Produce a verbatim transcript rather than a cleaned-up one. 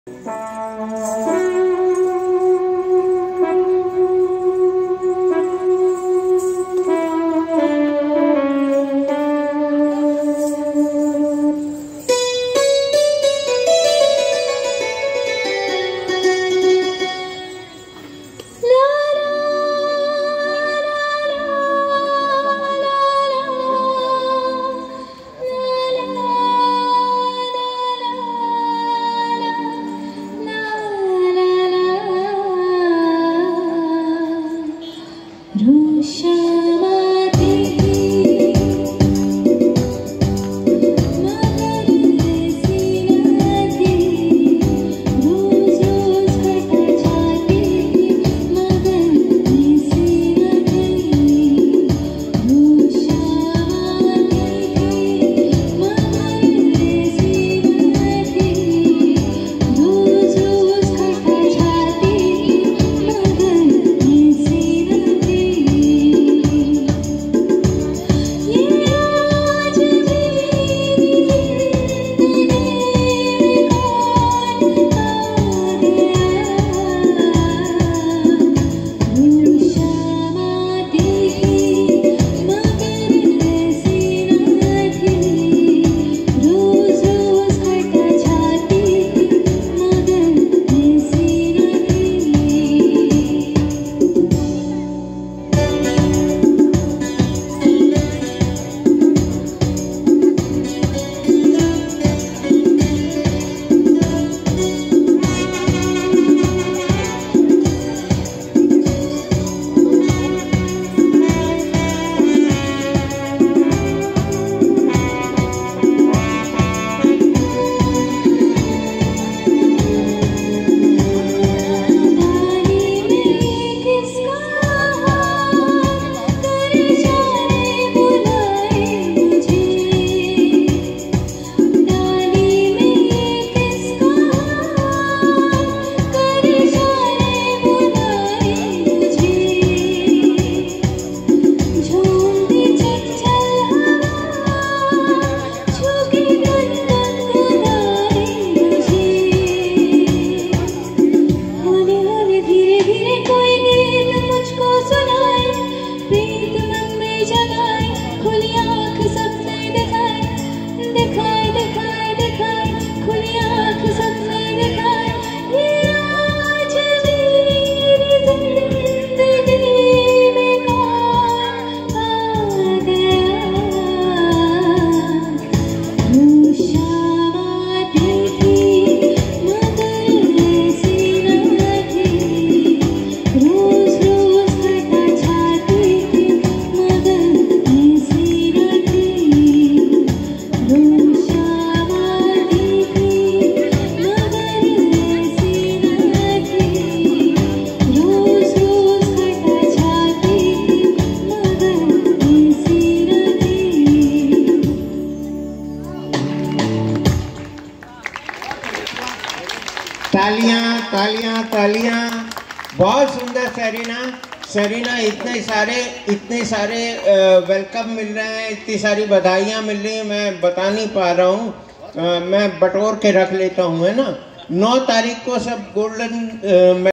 तालियां तालियां तालियां। बहुत सुंदर सरीना। सरीना इतने सारे इतने सारे वेलकम मिल रहे हैं, इतनी सारी बधाइयाँ मिल रही हैं, मैं बता नहीं पा रहा हूँ। मैं बटोर के रख लेता हूँ, है ना। नौ तारीख को सब गोल्डन